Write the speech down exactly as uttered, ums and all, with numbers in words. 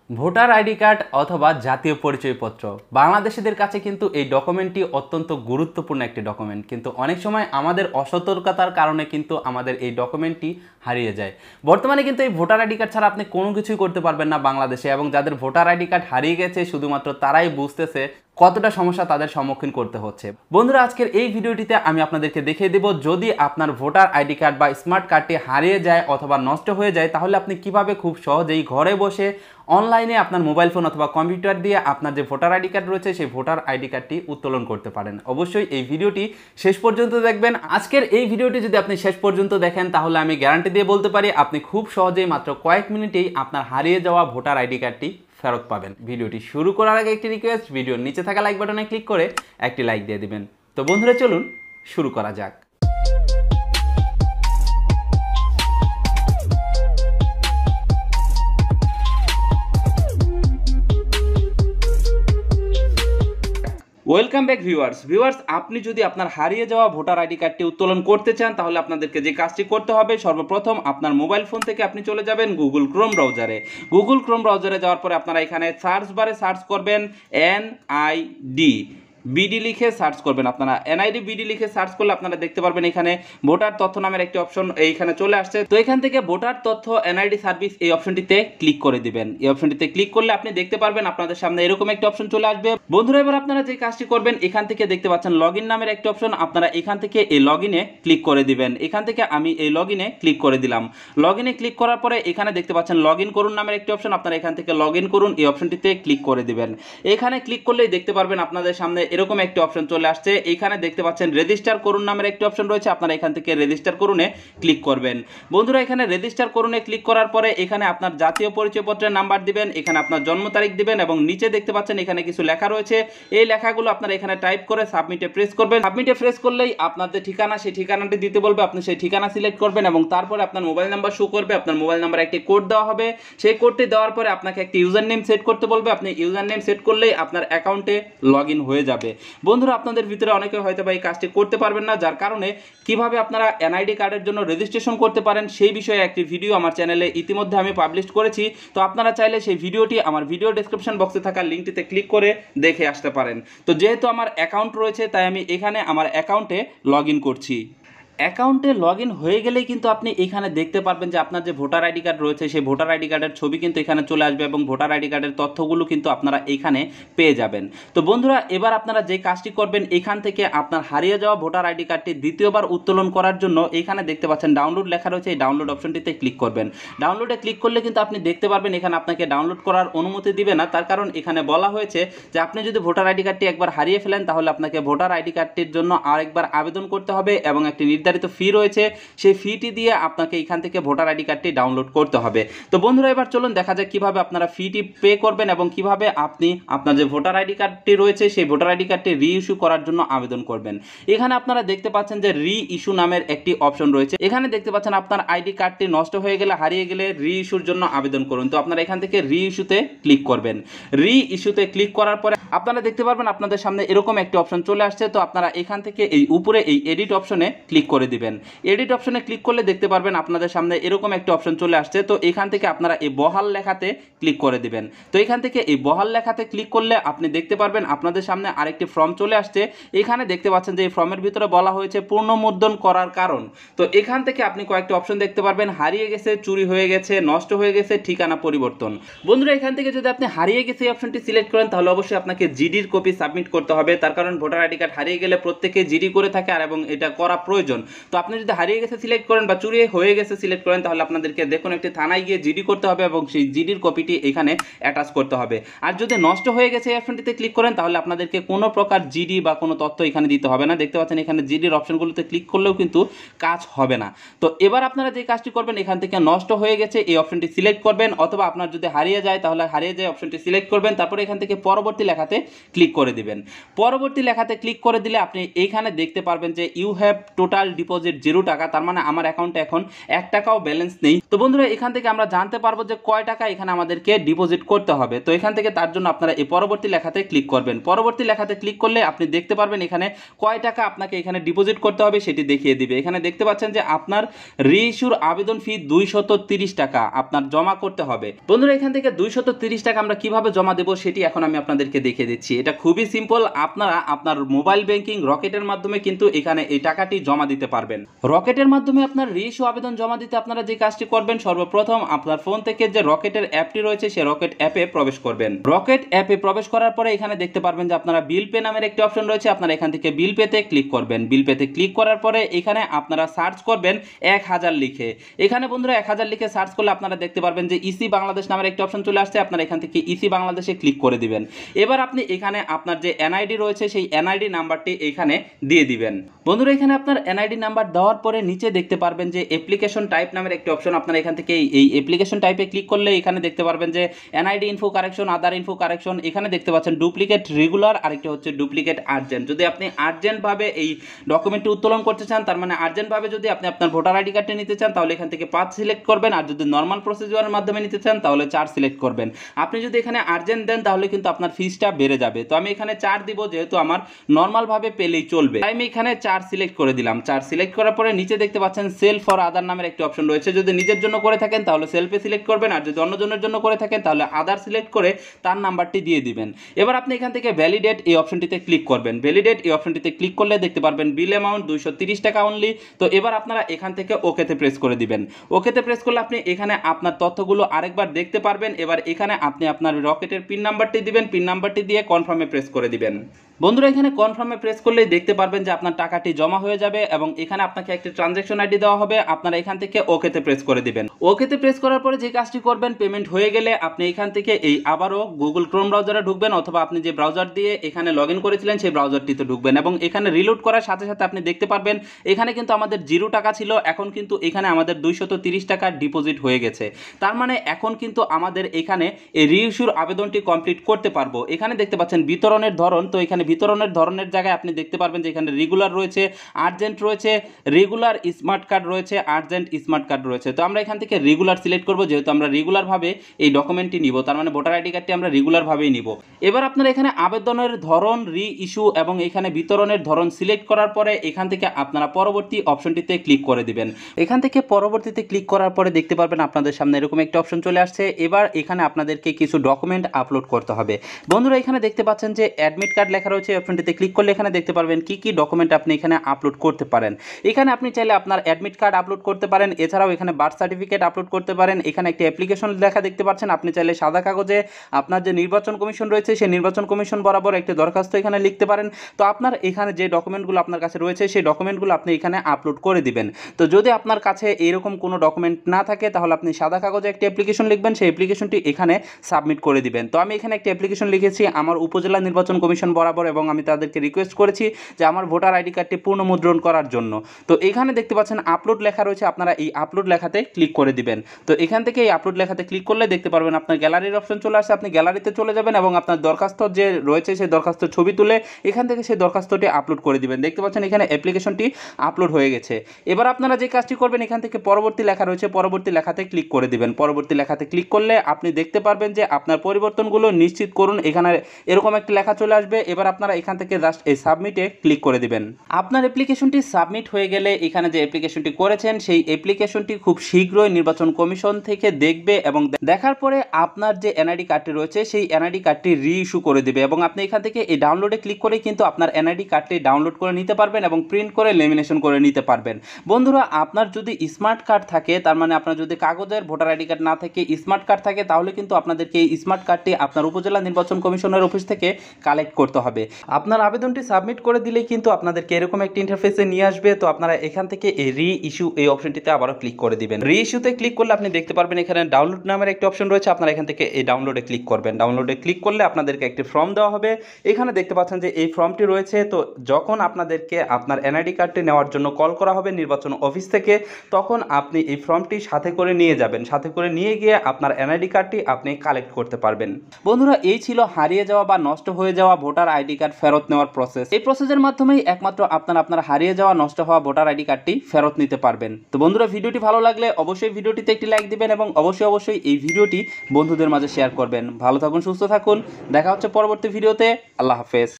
Voter ID card অথবা জাতীয় পরিচয়পত্র বাংলাদেশিদের কাছে কিন্তু এই ডকুমেন্টটি অত্যন্ত গুরুত্বপূর্ণ একটি ডকুমেন্ট, কিন্তু অনেক সময় আমাদের অসতর্কতার কারণে কিন্তু আমাদের এই ডকুমেন্টটি হারিয়ে যায়। বর্তমানে কিন্তু এই ভোটার আইডি কার্ড ছাড়া আপনি কোনো কিছুই করতে পারবেন না বাংলাদেশে, এবং যাদের ভোটার আইডি কার্ড হারিয়ে গেছে শুধুমাত্র তারাই বুঝতেছে কতটা সমস্যা তাদের সম্মুখীন করতে হচ্ছে। বন্ধুরা, আজকের এই ভিডিওটিতে আমি আপনাদেরকে দেখিয়ে দেব যদি আপনার ভোটার আইডি কার্ড বা স্মার্ট কার্ডটি হারিয়ে যায় অথবা নষ্ট হয়ে যায় তাহলে আপনি কিভাবে খুব সহজেই ঘরে বসে অনলাইনে আপনার মোবাইল ফোন অথবা কম্পিউটার দিয়ে আপনার যে ভোটার আইডি কার্ড রয়েছে সেই ভোটার আইডি কার্ডটি উত্তোলন করতে পারেন। অবশ্যই এই ভিডিওটি শেষ পর্যন্ত দেখবেন। আজকের এই ভিডিওটি যদি আপনি শেষ পর্যন্ত দেখেন তাহলে আমি গ্যারান্টি দিয়ে বলতে পারি আপনি খুব সহজেই মাত্র কয়েক মিনিটেই আপনার হারিয়ে যাওয়া ভোটার আইডি কার্ডটি ফেরত পাবেন। ভিডিওটি শুরু করার আগে একটি রিকোয়েস্ট, ভিডিওর নিচে থাকা লাইক বাটনে ক্লিক করে একটি লাইক দিয়ে দিবেন। তো বন্ধুরা, চলুন শুরু করা যাক। ওয়েলকাম ব্যাক ভিউয়ার্স ভিউয়ার্স আপনি যদি আপনার হারিয়ে যাওয়া ভোটার আইডি কার্ডটি উত্তোলন করতে চান তাহলে আপনাদেরকে যে কাজটি করতে হবে, সর্বপ্রথম আপনার মোবাইল ফোন থেকে আপনি চলে যাবেন গুগল ক্রোম ব্রাউজারে। গুগল ক্রোম ব্রাউজারে যাওয়ার পরে আপনারা এখানে সার্চ বারে সার্চ করবেন এন আই ডি বিডি লিখে সার্চ করবেন। আপনারা এনআইডি বিডি লিখে সার্চ করলে আপনারা দেখতে পারবেন এখানে ভোটার তথ্য নামের একটি অপশন এইখানে চলে আসছে। তো এখান থেকে ভোটার তথ্য এনআইডি সার্ভিস এই অপশনটিতে ক্লিক করে দিবেন। এই অপশনটিতে ক্লিক করলে আপনি দেখতে পারবেন আপনাদের সামনে এরকম একটি অপশন চলে আসবে। বন্ধুরা, এবার আপনারা যে কাজটি করবেন এখান থেকে দেখতে পাচ্ছেন লগ ইন নামের একটি অপশন, আপনারা এখান থেকে এই লগ ইনে ক্লিক করে দিবেন। এখান থেকে আমি এই লগ ইনে ক্লিক করে দিলাম। লগ ইনে ক্লিক করার পরে এখানে দেখতে পাচ্ছেন লগ ইন করুন নামের একটি অপশন, আপনারা এখান থেকে লগ ইন করুন এই অপশনটিতে ক্লিক করে দিবেন। এখানে ক্লিক করলেই দেখতে পারবেন আপনাদের সামনে এরকম একটি অপশন চলে আসছে। এখানে দেখতে পাচ্ছেন রেজিস্টার করুন নামের একটি অপশন রয়েছে, আপনারা এখান থেকে রেজিস্টার করুনে ক্লিক করবেন। বন্ধুরা, এখানে রেজিস্টার করুনে ক্লিক করার পরে এখানে আপনার জাতীয় পরিচয়পত্রের নাম্বার দিবেন, এখানে আপনার জন্ম তারিখ দিবেন এবং নিচে দেখতে পাচ্ছেন এখানে কিছু লেখা রয়েছে। এই লেখাগুলো আপনারা এখানে টাইপ করে সাবমিটে প্রেস করবেন। সাবমিটে প্রেস করলেই আপনার যে ঠিকানা সেই ঠিকানাটি দিতে বলবে, আপনি সেই ঠিকানা সিলেক্ট করবেন এবং তারপরে আপনার মোবাইল নাম্বার শো করবে। আপনার মোবাইল নাম্বার একটি কোড দেওয়া হবে, সেই কোডটি দেওয়ার পরে আপনাকে একটি ইউজার নেম সেট করতে বলবে। আপনি ইউজার নেম সেট করলেই আপনার অ্যাকাউন্টে লগ ইন হয়ে যাবে। বন্ধুরা, আপনাদের ভিতরে অনেকে হয়তো বা এই কাজটি করতে পারবেন না, যার কারণে কিভাবে আপনারা এনআইডি কার্ডের জন্য রেজিস্ট্রেশন করতে পারেন সেই বিষয়ে একটি ভিডিও আমার চ্যানেলে ইতিমধ্যে আমি পাবলিশ করেছি। তো আপনারা চাইলে সেই ভিডিওটি আমার ভিডিও ডেসক্রিপশন বক্সে থাকা লিঙ্কটিতে ক্লিক করে দেখে আসতে পারেন। তো যেহেতু আমার অ্যাকাউন্ট রয়েছে তাই আমি এখানে আমার অ্যাকাউন্টে লগ ইন করছি। অ্যাকাউন্টে লগ ইন হয়ে গেলেই কিন্তু আপনি এখানে দেখতে পারবেন যে আপনার যে ভোটার আইডি কার্ড রয়েছে সেই ভোটার আইডি কার্ডের ছবি কিন্তু এখানে চলে আসবে এবং ভোটার আইডি কার্ডের তথ্যগুলো কিন্তু আপনারা এখানে পেয়ে যাবেন। তো বন্ধুরা, এবার আপনারা যে কাজটি করবেন এখান থেকে আপনার হারিয়ে যাওয়া ভোটার আইডি কার্ডটি দ্বিতীয়বার উত্তোলন করার জন্য এখানে দেখতে পাচ্ছেন ডাউনলোড লেখা রয়েছে, এই ডাউনলোড অপশনটিতে ক্লিক করবেন। ডাউনলোডে ক্লিক করলে কিন্তু আপনি দেখতে পারবেন এখানে আপনাকে ডাউনলোড করার অনুমতি দিবে না, তার কারণ এখানে বলা হয়েছে যে আপনি যদি ভোটার আইডি কার্ডটি একবার হারিয়ে ফেলেন তাহলে আপনাকে ভোটার আইডি কার্ডটির জন্য আরেকবার আবেদন করতে হবে এবং একটি নির্ধারিত ফি রয়েছে, সেই ফিটি দিয়ে আপনাকে এখান থেকে ভোটার আইডি কার্ডটি ডাউনলোড করতে হবে। তো বন্ধুরা, এবার চলুন দেখা যাক কিভাবে আপনারা ফিটি পে করবেন এবং কিভাবে আপনি আপনার যে ভোটার আইডি কার্ডটি রয়েছে সেই ভোটার আইডি কার্ডটি রি ইস্যু করার জন্য আবেদন করবেন। এখানে আপনারা দেখতে পাচ্ছেন যে রি ইস্যু নামের একটি অপশন রয়েছে। এখানে দেখতে পাচ্ছেন আপনার আইডি কার্ডটি নষ্ট হয়ে গেলে, হারিয়ে গেলে রি ইস্যুর জন্য আবেদন করুন। তো আপনারা এখান থেকে রি ইস্যুতে ক্লিক করবেন। রি ইস্যুতে ক্লিক করার পরে আপনারা দেখতে পারবেন আপনাদের সামনে এরকম একটি অপশন চলে আসছে। তো আপনারা এখান থেকে এই উপরে এই এডিট অপশনে ক্লিক করে দিবেন। এডিট অপশনে ক্লিক করলে দেখতে পারবেন আপনাদের সামনে এরকম একটা অপশন চলে আসছে। তো এখান থেকে আপনারা এই বহাল লেখাতে ক্লিক করে দিবেন। তো এখান থেকে এই বহাল লেখাতে ক্লিক করলে আপনি দেখতে পারবেন আপনাদের সামনে আরেকটি ফর্ম চলে আসছে। এখানে দেখতে পাচ্ছেন যে এই ফর্মের ভিতরে বলা হয়েছে পুনর্মুদ্রণ করার কারণ। তো এখান থেকে আপনি কয়েকটি অপশন দেখতে পারবেন, হারিয়ে গেছে, চুরি হয়ে গেছে, নষ্ট হয়ে গেছে, ঠিকানা পরিবর্তন। বন্ধুরা, এখান থেকে যদি আপনি হারিয়ে গেছে এই অপশনটি সিলেক্ট করেন তাহলে অবশ্যই আপনাকে জিডির কপি সাবমিট করতে হবে, তার কারণ ভোটার আইডি কার্ড হারিয়ে গেলে প্রত্যেকে জিডি করে থাকে আর এবং এটা করা প্রয়োজন। তো আপনি যদি হারিয়ে গেছে সিলেক্ট করেন বা চুরি হয়ে গেছে সিলেক্ট করেন তাহলে আপনাদেরকে দেখুন একটি থানায় গিয়ে জিডি করতে হবে এবং সেই জিডির কপিটি এখানে অ্যাটাচ করতে হবে। আর যদি নষ্ট হয়ে গেছে এই অপশনটিতে ক্লিক করেন তাহলে আপনাদেরকে কোনো প্রকার জিডি বা কোনো তথ্য এখানে দিতে হবে না। দেখতে পাচ্ছেন এখানে জিডির অপশনগুলোতে ক্লিক করলেও কিন্তু কাজ হবে না। তো এবার আপনারা যে কাজটি করবেন এখান থেকে নষ্ট হয়ে গেছে এই অপশনটি সিলেক্ট করবেন, অথবা আপনার যদি হারিয়ে যায় তাহলে হারিয়ে যায় অপশনটি সিলেক্ট করবেন। তারপরে এখান থেকে পরবর্তী লেখাতে লেখাতে ক্লিক করে দিবেন। পরবর্তী লেখাতে ক্লিক করে দিলে আপনি এইখানে দেখতে পারবেন যে you have total deposit zero টাকা, তার মানে আমার অ্যাকাউন্টে এখন এক টাকাও ব্যালেন্স নেই। তো বন্ধুরা এখান থেকে আমরা জানতে পারবো যে কয় টাকা এখানে আমাদেরকে ডিপোজিট করতে হবে। তো এখান থেকে তার জন্য আপনারা এই পরবর্তী লেখাতে ক্লিক করবেন। পরবর্তী লেখাতে ক্লিক করলে আপনি দেখতে পারবেন এখানে কয় টাকা আপনাকে এখানে ডিপোজিট করতে হবে সেটি দেখিয়ে দিবে। এখানে দেখতে পাচ্ছেন যে আপনার রিইস্যুর আবেদন ফি দুইশত তিরিশ টাকা আপনার জমা করতে হবে। বন্ধুরা এখান থেকে দুইশত তিরিশ টাকা আমরা কিভাবে জমা দেব সেটি এখন আমি আপনাদেরকে দেখিয়ে দিচ্ছি। এটা খুবই সিম্পল। আপনারা আপনার মোবাইল ব্যাংকিং রকেটের মাধ্যমে কিন্তু এখানে এই টাকাটি জমা দিতে পারবেন। রকেটের মাধ্যমে আপনার রিইস্যু আবেদন জমা দিতে আপনারা যে কাজটি করবেন, সর্বপ্রথম আপনার ফোন থেকে যে রকেটের অ্যাপটি রয়েছে সেই রকেট অ্যাপে প্রবেশ করবেন। রকেট অ্যাপে প্রবেশ করার পরে এখানে দেখতে পারবেন যে আপনারা বিল পে নামের একটি অপশন রয়েছে, আপনারা এখান থেকে বিল পেতে ক্লিক করবেন। বিল পেতে ক্লিক করার পরে এখানে আপনারা সার্চ করবেন এক হাজার লিখে। এখানে বন্ধুরা এক হাজার লিখে সার্চ করলে আপনারা দেখতে পারবেন যে ইসি বাংলাদেশ নামের একটি অপশন চলে আসছে, আপনারা এখান থেকে ইসি বাংলাদেশে ক্লিক করে দিবেন। এবার আপনি এখানে আপনার যে এনআইডি রয়েছে সেই এনআইডি নাম্বারটি এখানে দিয়ে দিবেন। বন্ধুরা এখানে আপনার এনআইডি নাম্বার দেওয়ার পরে নিচে দেখতে পারবেন যে অ্যাপ্লিকেশন টাইপ নামের একটি অপশন, আপনারা এখান থেকে এই অ্যাপ্লিকেশন টাইপে ক্লিক করলে এখানে দেখতে পারবেন যে NID info correction, other info correction, এখানে দেখতে পাচ্ছেন ডুপ্লিকেট রেগুলার, আরেকটি হচ্ছে ডুপ্লিকেট আর্জেন্ট। যদি আপনি আর্জেন্টভাবে এই ডকুমেন্টটি উত্তোলন করতে চান, তার মানে আর্জেন্টভাবে যদি আপনি আপনার ভোটার আইডি কার্ডটি নিতে চান তাহলে এখান থেকে পাঁচ সিলেক্ট করবেন, আর যদি নর্মাল প্রসিডিউরের মাধ্যমে নিতে চান তাহলে চার সিলেক্ট করবেন। আপনি যদি এখানে আর্জেন্ট দেন তাহলে কিন্তু আপনার ফিসটা বেড়ে যাবে। তো আমি এখানে চার দিব, যেহেতু আমার নর্মালভাবে পেলেই চলবে, তাই আমি এখানে চার সিলেক্ট করে দিলাম। চার সিলেক্ট করার পরে নিচে দেখতে পাচ্ছেন সেলফ ফর আদার নামের একটি অপশন রয়েছে। যদি নিজের জন্য করে থাকেন তাহলে সেলফে সিলেক্ট করবেন, আর যদি অন্যজনের জন্য করে থাকেন তাহলে আদার সিলেক্ট করে তার নাম্বারটি দিয়ে দিবেন। এবার আপনি এখান থেকে ভ্যালিডেট এই অপশনটিতে ক্লিক করবেন। ভ্যালিডেট এই অপশনটিতে ক্লিক করলে দেখতে পারবেন বিল অ্যামাউন্ট দুইশো তিরিশ টাকা অনলি। তো এবার আপনারা এখান থেকে ওকেতে প্রেস করে দিবেন। ওকেতে প্রেস করলে আপনি এখানে আপনার তথ্যগুলো আরেকবার দেখতে পারবেন। এবার এখানে আপনি আপনার রকেটের পিন নাম্বারটি দিবেন, পিন নাম্বারটি দিয়ে কনফার্মে প্রেস করে দিবেন। বন্ধুরা এখানে কনফার্মে প্রেস করলেই দেখতে পারবেন যে আপনার টাকাটি জমা হয়ে যাবে এবং এখানে আপনাকে একটি ট্রানজ্যাকশন আইডি দেওয়া হবে, আপনারা এখান থেকে ওকেতে প্রেস করে দিবেন। ওকেতে প্রেস করার পরে যে কাজটি করবেন, পেমেন্ট হয়ে গেলে আপনি এখান থেকে এই আবারও গুগল ক্রোম ব্রাউজারে ঢুকবেন, অথবা আপনি যে ব্রাউজার দিয়ে এখানে লগ ইন করেছিলেন সেই ব্রাউজারটিতে ঢুকবেন এবং এখানে রিলোড করার সাথে সাথে আপনি দেখতে পারবেন এখানে কিন্তু আমাদের জিরো টাকা ছিল, এখন কিন্তু এখানে আমাদের দুইশত তিরিশ টাকা ডিপোজিট হয়ে গেছে। তার মানে এখন কিন্তু আমাদের এখানে এই রিইস্যুর আবেদনটি কমপ্লিট করতে পারবো। এখানে দেখতে পাচ্ছেন বিতরণের ধরন, তো এখানে বিতরণের ধরনের জায়গায় আপনি দেখতে পারবেন যে এখানে রেগুলার রয়েছে, আর্জেন্ট রয়েছে, রেগুলার স্মার্ট কার্ড রয়েছে, আর্জেন্ট স্মার্ট কার্ড রয়েছে। তো আমরা এখান থেকে রেগুলার সিলেক্ট করব, যেহেতু আমরা রেগুলারভাবে এই ডকুমেন্টটি নিব, তার মানে ভোটার আইডি কার্ডটি আমরা রেগুলারভাবেই নিব। এবার আপনারা এখানে আবেদনের ধরন, রি ইস্যু এবং এখানে বিতরণের ধরন সিলেক্ট করার পরে এখান থেকে আপনারা পরবর্তী অপশনটিতে ক্লিক করে দিবেন। এখান থেকে পরবর্তীতে ক্লিক করার পরে দেখতে পারবেন আপনাদের সামনে এরকম একটা অপশন চলে আসছে। এবার এখানে আপনাদেরকে কিছু ডকুমেন্ট আপলোড করতে হবে। বন্ধুরা এখানে দেখতে পাচ্ছেন যে অ্যাডমিট কার্ড লেখা রয়েছে, অপশনটিতে ক্লিক করলে এখানে দেখতে পারবেন কি কি ডকুমেন্ট আপনি এখানে আপলোড করতে পারেন। এখানে আপনি চাইলে আপনার অ্যাডমিট কার্ড আপলোড করতে পারেন, এছাড়াও এখানে বার্থ সার্টিফিকেট আপলোড করতে পারেন। এখানে একটি অ্যাপ্লিকেশন লেখা দেখতে পাচ্ছেন, আপনি চাইলে সাদা কাগজে আপনার যে নির্বাচন কমিশন রয়েছে সেই নির্বাচন কমিশন বরাবর একটি দরখাস্ত এখানে লিখতে পারেন। তো আপনার এখানে যে ডকুমেন্টগুলো আপনার কাছে রয়েছে সেই ডকুমেন্টগুলো আপনি এখানে আপলোড করে দিবেন। তো যদি আপনার কাছে এরকম কোনো ডকুমেন্ট না থাকে তাহলে আপনি সাদা কাগজে একটি অ্যাপ্লিকেশন লিখবেন, সেই অ্যাপ্লিকেশনটি এখানে সাবমিট করে দিবেন। তো আমি এখানে একটি অ্যাপ্লিকেশন লিখেছি আমার উপজেলা নির্বাচন কমিশন বরাবর এবং আমি তাদেরকে রিকোয়েস্ট করেছি যে আমার ভোটার আইডি কার্ডটি পূর্ণ মুদ্রণ করার জন্য। তো এখানে দেখতে পাচ্ছেন আপলোড লেখা রয়েছে, আপনারা এই আপলোড লেখাতে ক্লিক করে দিবেন। তো এখান থেকে এই আপলোড লেখাতে ক্লিক করলে দেখতে পারবেন আপনার গ্যালারির অপশন চলে আসে, আপনি গ্যালারিতে চলে যাবেন এবং আপনার দরখাস্ত যে রয়েছে সেই দরখাস্ত ছবি তুলে এখান থেকে সেই দরখাস্তটি আপলোড করে দিবেন। দেখতে পাচ্ছেন এখানে অ্যাপ্লিকেশনটি আপলোড হয়ে গেছে। এবার আপনারা যে কাজটি করবেন এখান থেকে পরবর্তী লেখা রয়েছে, পরবর্তী লেখাতে ক্লিক করে দিবেন। পরবর্তী লেখাতে ক্লিক করলে আপনি দেখতে পারবেন যে আপনার পরিবর্তনগুলো নিশ্চিত করুন, এখানে এরকম একটি লেখা চলে আসবে। এবার আপনারা এখান থেকে জাস্ট এই সাবমিটে ক্লিক করে দিবেন। আপনার অ্যাপ্লিকেশনটি সাবমিট হয়ে গেলে এখানে যে অ্যাপ্লিকেশনটি করেছেন সেই অ্যাপ্লিকেশনটি খুব শীঘ্রই নির্বাচন কমিশন থেকে দেখবে এবং দেখার পরে আপনার যে এনআইডি কার্ডটি রয়েছে সেই এনআইডি কার্ডটি রি ইস্যু করে দেবে এবং আপনি এখান থেকে এই ডাউনলোডে ক্লিক করে কিন্তু আপনার এনআইডি কার্ডটি ডাউনলোড করে নিতে পারবেন এবং প্রিন্ট করে লেমিনেশন করে নিতে পারবেন। বন্ধুরা আপনার যদি স্মার্ট কার্ড থাকে, তার মানে আপনার যদি কাগজের ভোটার আইডি কার্ড না থাকে স্মার্ট কার্ড থাকে, তাহলে কিন্তু আপনাদেরকে এই স্মার্ট কার্ডটি আপনার উপজেলা নির্বাচন কমিশনের অফিস থেকে কালেক্ট করতে হবে। হবে। আপনার আবেদনটি সাবমিট করে দিলেই কিন্তু আপনাদেরকে এরকম একটি ইন্টারফেসে নিয়ে আসবে। তো আপনারা এখান থেকে এই রি ইস্যু এই অপশনটিতে আবারও ক্লিক করে দিবেন। রি ইস্যুতে ক্লিক করলে আপনি দেখতে পারবেন এখানে ডাউনলোড নামের একটি অপশন রয়েছে, আপনারা এখান থেকে এই ডাউনলোডে ক্লিক করবেন। ডাউনলোডে ক্লিক করলে আপনাদেরকে একটি ফর্ম দেওয়া হবে। এখানে দেখতে পাচ্ছেন যে এই ফর্মটি রয়েছে। তো যখন আপনাদেরকে আপনার এনআইডি কার্ডটি নেওয়ার জন্য কল করা হবে নির্বাচন অফিস থেকে, তখন আপনি এই ফর্মটি সাথে করে নিয়ে যাবেন। সাথে করে নিয়ে গিয়ে আপনার এনআইডি কার্ডটি আপনি কালেক্ট করতে পারবেন। বন্ধুরা, এই ছিল হারিয়ে যাওয়া বা নষ্ট হয়ে যাওয়া ভোটার আইডি কার্ড ফেরত নেওয়ার প্রসেস। এই প্রসেসের মাধ্যমেই একমাত্র আপনার আপনার হারিয়ে যাওয়া নষ্ট হওয়া ভোটার আইডি কার্ডটি ফেরত নিতে পারবেন। তো বন্ধুরা, ভিডিওটি ভালো লাগলে অবশ্যই ভিডিওটিতে একটি লাইক দিবেন এবং অবশ্যই অবশ্যই এই ভিডিওটি বন্ধুদের মাঝে শেয়ার করবেন। ভালো থাকুন, সুস্থ থাকুন, দেখা হচ্ছে পরবর্তী ভিডিওতে। আল্লাহ হাফেজ।